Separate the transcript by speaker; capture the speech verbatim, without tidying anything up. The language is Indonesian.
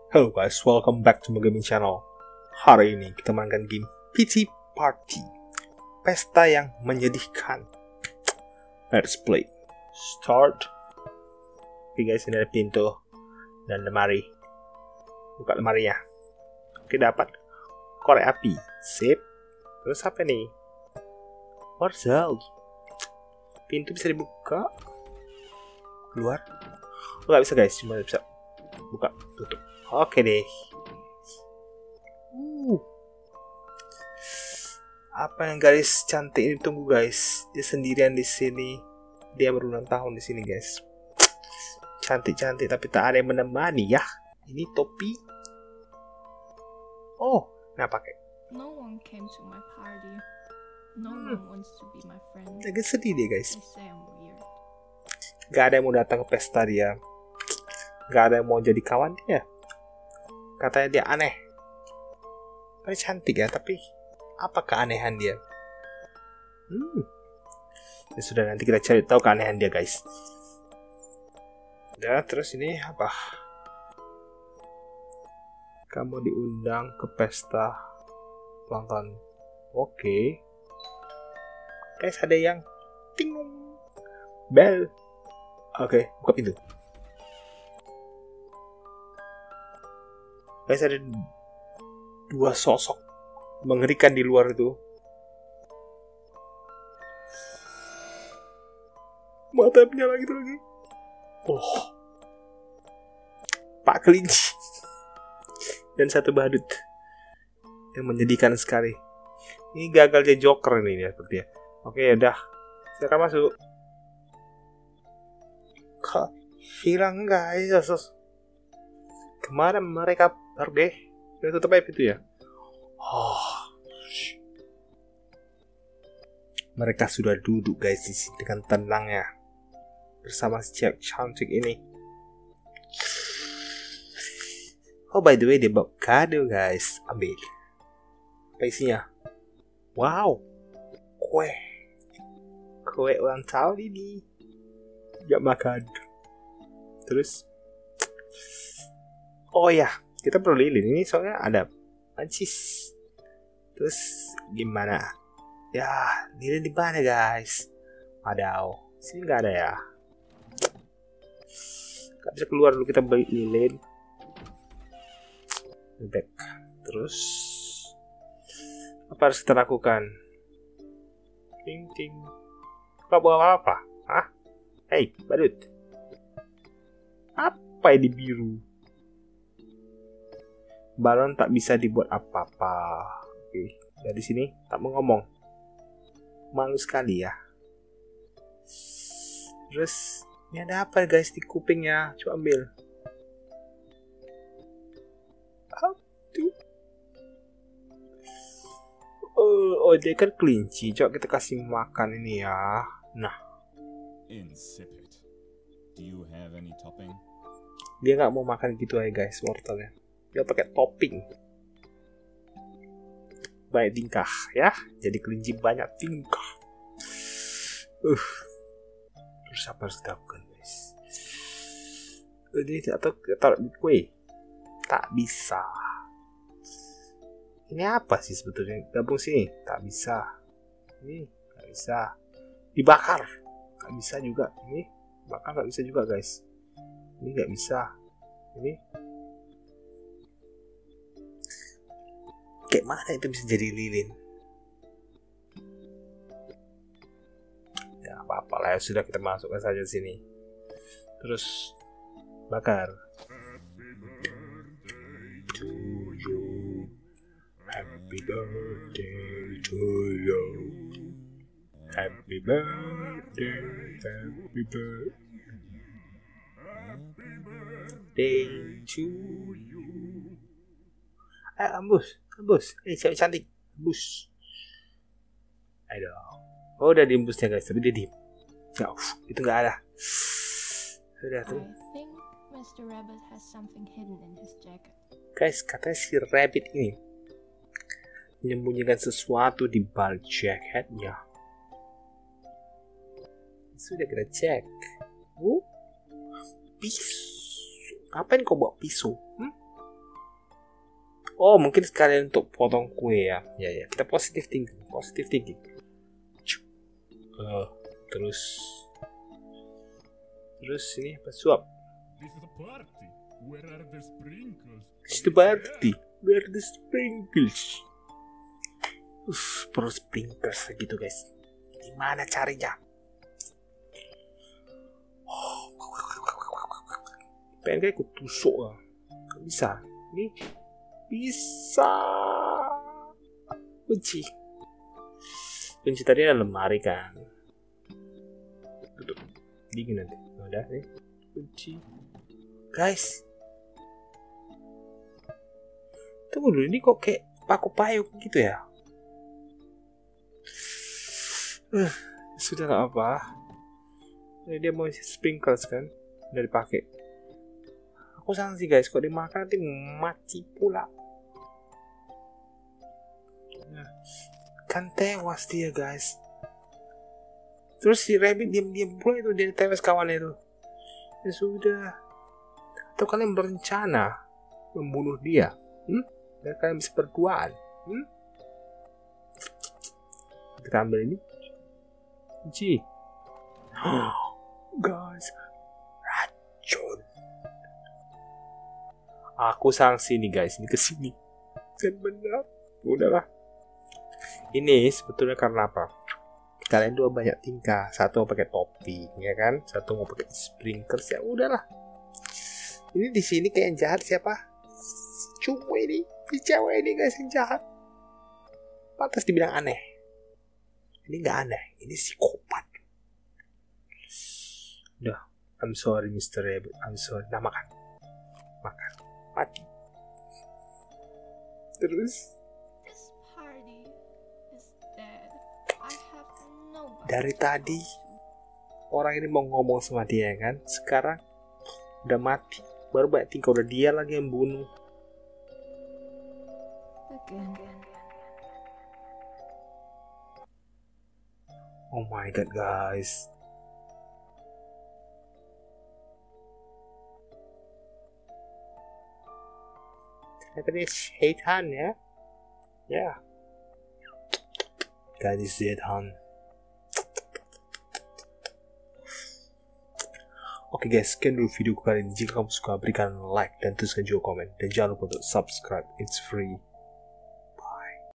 Speaker 1: Hello guys, welcome back to my gaming channel. Hari ini kita mainkan game P T Party, pesta yang menyedihkan. Let's play. Start. Oke guys, ini ada pintu dan lemari. Buka lemarinya. Oke, dapat korek api. Sip. Terus apa nih? Warzone. Pintu bisa dibuka. Keluar. Oh, nggak bisa guys, cuma bisa buka, tutup. Oke deh. Uh. Apa yang garis cantik ini, tunggu guys. Dia sendirian di sini. Dia berulang tahun di sini guys. Cantik-cantik tapi tak ada yang menemani ya. Ini topi. Oh, nah pakai.
Speaker 2: No one came to my party. No
Speaker 1: Hmm.
Speaker 2: one wants to be my friend.
Speaker 1: Agak sedih dia guys.
Speaker 2: They say I'm weird.
Speaker 1: Gak ada yang mau datang ke pesta dia. Gak ada yang mau jadi kawan dia. Katanya dia aneh. Tapi cantik ya, tapi apa keanehan dia? Hmm. Ya sudah, nanti kita cari tahu keanehan dia guys. Udah, terus ini apa? Kamu diundang ke pesta ulang tahun. Oke. Guys, ada yang ting bel. Oke, buka pintu. Guys, ada dua sosok mengerikan di luar itu. Mata menyala gitu lagi. Oh, Pak Kelinci dan satu badut yang menyedihkan sekali. Ini gagalnya Joker ini ya sepertinya. Oke, udah, silakan masuk. Kok hilang guys? Kemana mereka pergi? Udah tutup aja pintu ya. Oh, mereka sudah duduk guys di sini dengan tenangnya bersama si cewek cantik ini. Oh, by the way, dia bawa kado guys. Ambil. Apa isinya? Wow, kue. Kue ulang tahun ini. Gak makan. Terus, oh ya, kita perlu lilin. Ini soalnya ada pancis. Terus gimana? Ya, lilin di mana guys? Wadaw, sini nggak ada ya. Gak bisa keluar dulu, kita beli lilin. Back. Terus apa harus kita lakukan? Ting ting. Kau bawa apa? Hah? Hei, badut. Apa ini biru? Balon tak bisa dibuat apa-apa. Oke, dari sini tak mau ngomong. Malu sekali ya. Terus ini ada apa guys di kupingnya? Coba ambil. Aduh. Oh, oh, dia kan kelinci. Coba kita kasih makan ini ya. Nah,
Speaker 3: Insipid. Do you have any topping?
Speaker 1: dia nggak mau makan gitu aja guys, wortelnya. Dia pakai topping. Banyak tingkah ya. Jadi kelinci banyak tingkah. Uh. Terus apa harus kita lakukan guys? Ini atau taruh di kue? Tak bisa. Ini apa sih sebetulnya? Gabung sini. Tak bisa. Ini nggak bisa. Dibakar. Nggak bisa juga. Ini bakar nggak bisa juga guys. Ini nggak bisa. Ini kayak mana itu bisa jadi lilin? Ya apa-apa lah, ya sudah, kita masukkan saja sini. Terus bakar. To you. Happy birthday to you. Happy birthday, happy birthday to you. Ayo ambus, ambus. Eh, cewek cantik, ambus. Ayo. Oh, udah diembusnya guys, tapi dia diem. Nggak, uf, itu nggak ada. Sudah tuh.
Speaker 2: I think Mister Rabbit has something hidden in his jacket.
Speaker 1: Guys, katanya si Rabbit ini menyembunyikan sesuatu di balik jaketnya. Sudah kita cek. Uh, pisau. Ngapain kau bawa pisau? Hmm? Oh, mungkin sekalian untuk potong kue ya. Ya ya, kita positif tinggi, positif tinggi. Uh, terus, terus ini apa suap?
Speaker 3: This is a party. Where are the sprinkles?
Speaker 1: It's the party. Where are the sprinkles? Uff, perlu sprinkles gitu guys. Gimana carinya? Oh, pengen kayak aku tusuk lah. Gak bisa. Ini bisa. Kunci. Kunci tadi ada lemari kan. Tutup. Dingin nanti. Udah nih. Kunci. Guys. Tunggu dulu, ini kok kayak paku payung gitu ya? Uh, sudah gak apa. Ini dia mau isi sprinkles kan? Udah dipakai. Aku sanksi guys, kok dimakan nanti mati pula. Nah, kan tewas dia guys. Terus si rabbit diam-diam pula itu, dia tewas kawannya itu. Ya sudah. Atau kalian berencana membunuh dia? Hmm? Dan kalian bisa berduaan? Hmm? Kita ambil ini. Kunci. Guys, racun. Aku sanksi nih guys, ini kesini. Kan benar. Udahlah. Ini sebetulnya karena apa? Kalian dua banyak tingkah. Satu mau pakai topi, ya kan? Satu mau pakai sprinkles, ya udahlah. Ini di sini kayak yang jahat siapa? Cuma ini, si cewek ini guys yang jahat. Pantas dibilang aneh. Ini nggak aneh, ini psikopat. Udah, I'm sorry mister Rabbit, I'm sorry. Nah makan, makan, mati. Terus?
Speaker 2: This party is dead. I have nobody.
Speaker 1: Dari tadi orang ini mau ngomong sama dia kan, sekarang udah mati. Baru banyak tingkah, udah dia lagi yang bunuh.
Speaker 2: Again.
Speaker 1: Oh my god guys. Ternyata dia setan ya. Ya. Gadis setan. Oke guys, sekian dulu video kali ini. Jika kamu suka, berikan like dan tuliskan juga komen. Dan jangan lupa untuk subscribe, it's free.